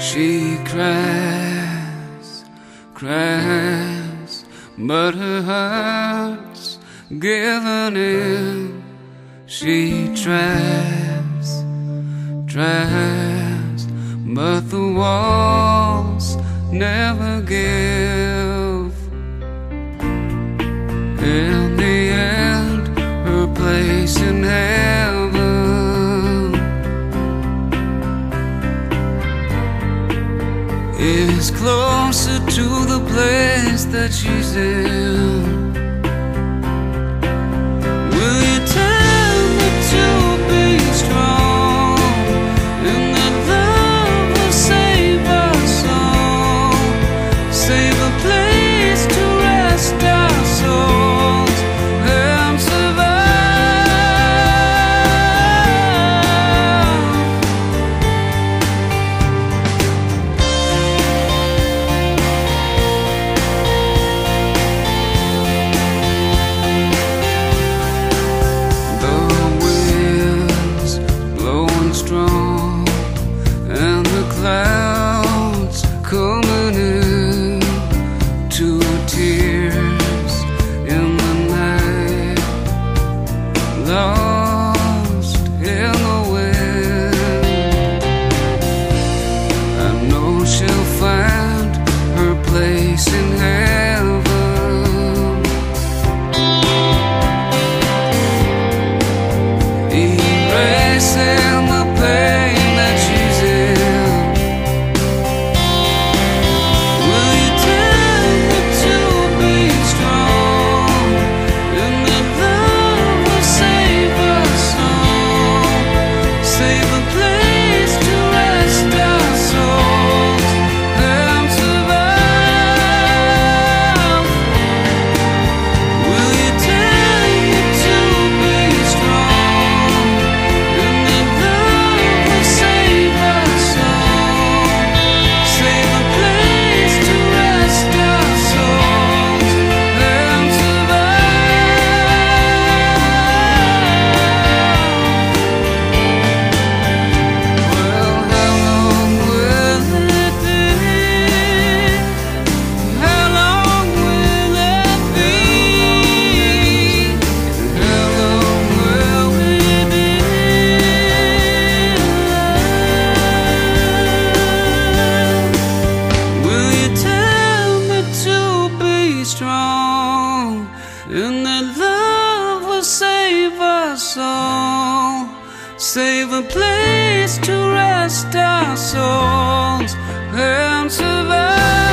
She cries, cries, but her heart's given in. She tries, tries, but the walls never give. In the end, her place in heaven is closer to the place that she's in. Will you tell me to be strong, and that love will save us all, save a place to rest our souls and strong, and the clouds coming in to tears in the night, lost in the wind. I know she'll find her place in heaven, erasing the pain that she's in. Will you tell me to be strong, and that love will save us all, save a place to rest our souls and survive? Will you tell me to be strong, and that love will save us all, save a place to rest our souls and survive? Well, how long will it be? How long will it be? How long will we be? Will you tell me to be strong, and that love will save us all, save a place to rest our souls and survive?